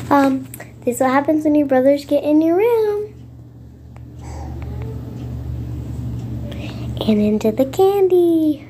This is what happens when your brothers get in your room. And into the candy.